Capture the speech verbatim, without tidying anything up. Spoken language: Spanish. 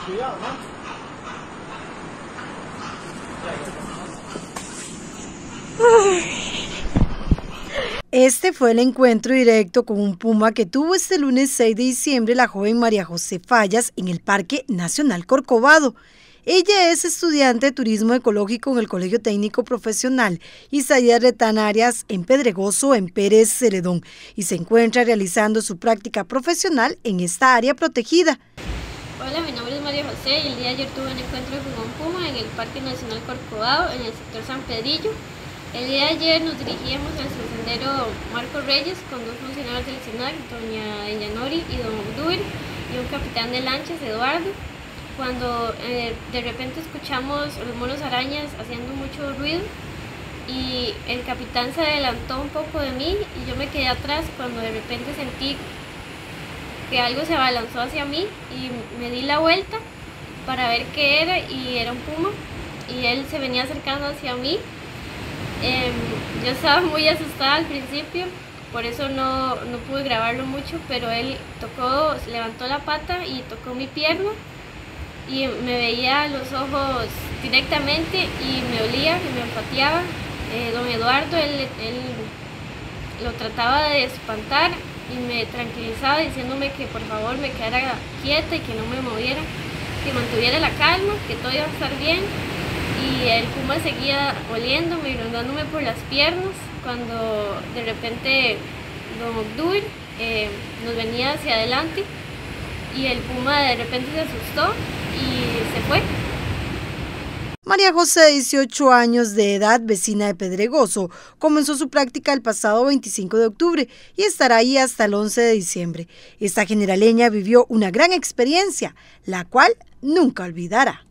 Cuidado, ¿no? Este fue el encuentro directo con un puma que tuvo este lunes seis de diciembre la joven María José Fallas en el Parque Nacional Corcovado. Ella es estudiante de turismo ecológico en el Colegio Técnico Profesional Isaías Retán Arias en Pedregoso, en Pérez Celedón, y se encuentra realizando su práctica profesional en esta área protegida. Hola, mi nombre es María José y el día de ayer tuve un encuentro con un puma en el Parque Nacional Corcovado, en el sector San Pedrillo. El día de ayer nos dirigíamos al sendero Marco Reyes con dos funcionarios del SENAC, doña Deyanori y don Obdúir, y un capitán de lanchas, Eduardo, cuando eh, de repente escuchamos los monos arañas haciendo mucho ruido y el capitán se adelantó un poco de mí y yo me quedé atrás cuando de repente sentí que algo se abalanzó hacia mí y me di la vuelta para ver qué era y era un puma y él se venía acercando hacia mí. Eh, yo estaba muy asustada al principio, por eso no, no pude grabarlo mucho, pero él tocó, levantó la pata y tocó mi pierna y me veía los ojos directamente y me olía y me olfateaba. Eh, don Eduardo, él, él lo trataba de espantar y me tranquilizaba diciéndome que por favor me quedara quieta y que no me moviera, que mantuviera la calma, que todo iba a estar bien. Y el puma seguía oliéndome y rondándome por las piernas cuando de repente don Obdúir eh, nos venía hacia adelante y el puma de repente se asustó y se fue. María José, de dieciocho años de edad, vecina de Pedregoso, comenzó su práctica el pasado veinticinco de octubre y estará ahí hasta el once de diciembre. Esta generaleña vivió una gran experiencia, la cual nunca olvidará.